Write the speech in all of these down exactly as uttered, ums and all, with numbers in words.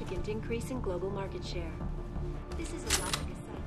significant increase in global market share. This is a lot like a sign.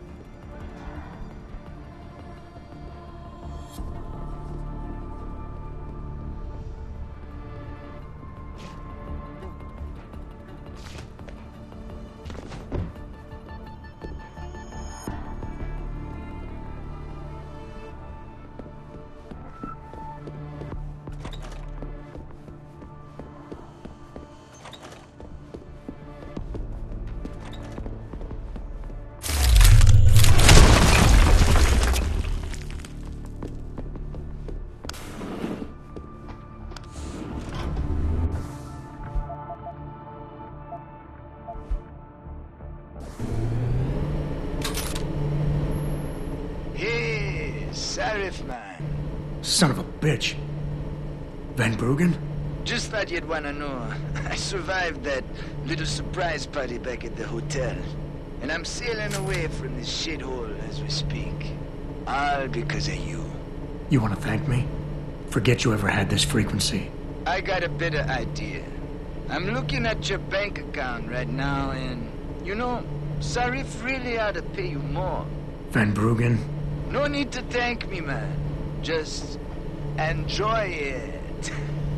Sarif, man. Son of a bitch. Van Bruggen? Just thought you'd wanna know. I survived that little surprise party back at the hotel. And I'm sailing away from this shithole as we speak. All because of you. You want to thank me? Forget you ever had this frequency. I got a better idea. I'm looking at your bank account right now and, you know, Sarif really ought to pay you more. Van Bruggen? No need to thank me, man. Just enjoy it.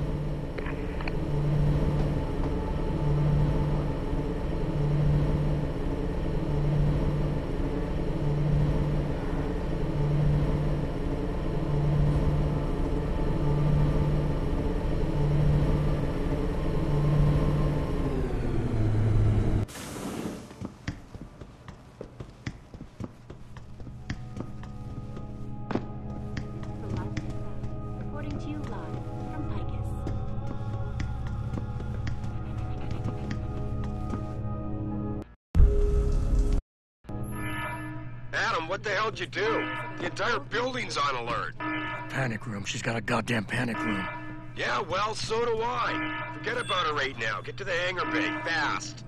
Adam, what the hell'd you do? The entire building's on alert. Panic room. She's got a goddamn panic room. Yeah, well, so do I. Forget about her right now. Get to the hangar bay, fast.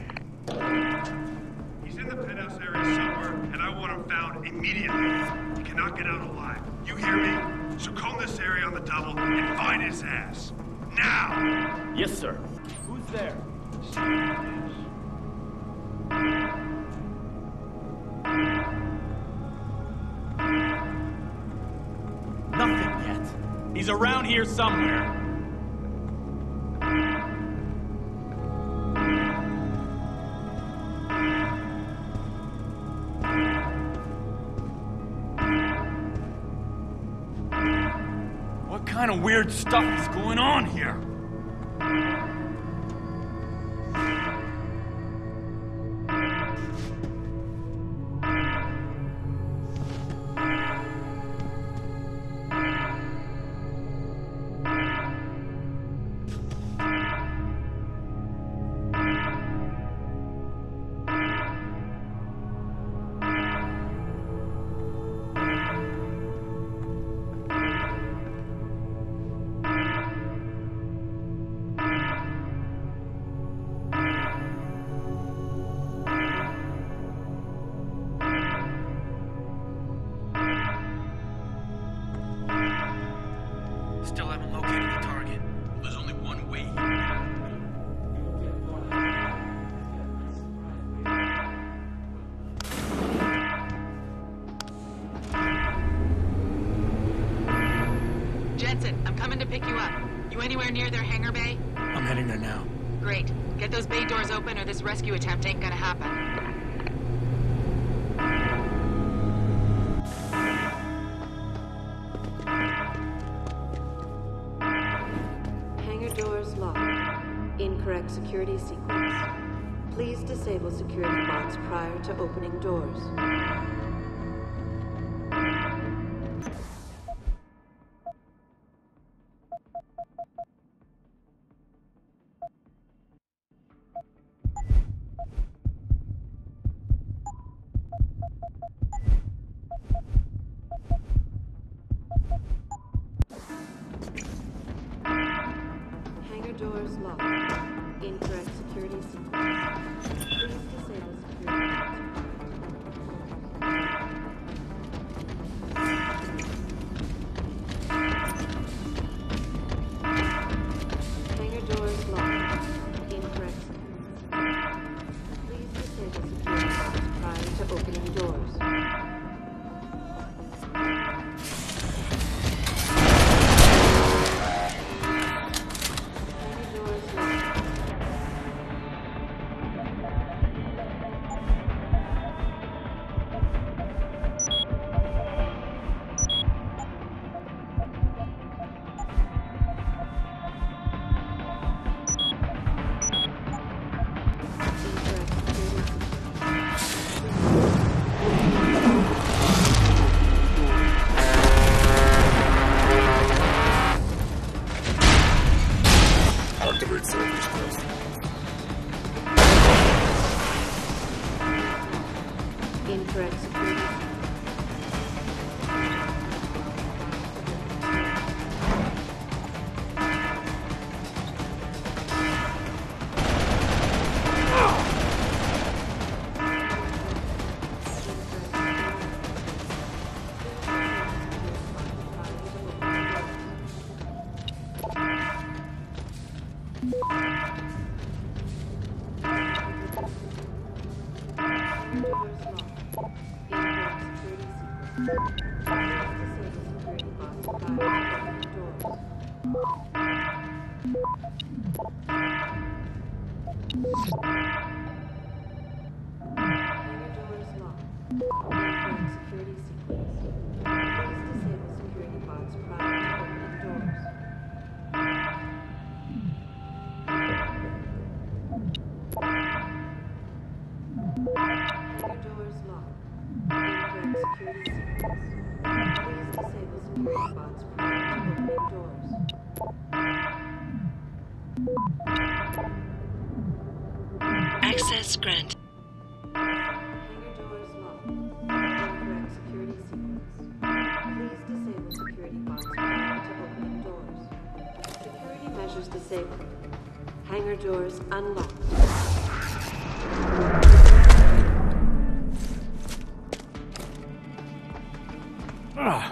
He's in the penthouse area somewhere, and I want him found immediately. He cannot get out alive. You hear me? So comb this area on the double and find his ass. Now! Yes, sir. Who's there? Nothing yet. He's around here somewhere. What kind of weird stuff is going on here? Still haven't located the target. There's only one way. Jensen, I'm coming to pick you up. You anywhere near their hangar bay? I'm heading there now. Great. Get those bay doors open or this rescue attempt ain't gonna happen. Doors locked. Incorrect security sequence. Please disable security bots prior to opening doors. Doors locked. Incorrect security sequence. Please disable security bots. Hangar doors locked. Incorrect sequence. Activate salvage craft. Incorrect security. Access granted. Hangar doors locked. Incorrect security sequence. Please disable security bots prior to opening doors. Security measures disabled. Hangar doors unlocked. Ah.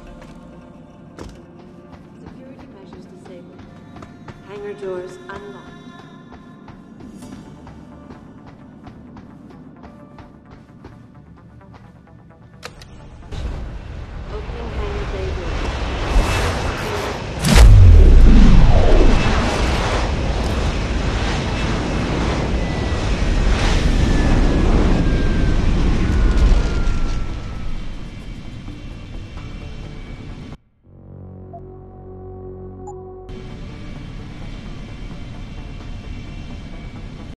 Security measures disabled. Hangar doors unlocked.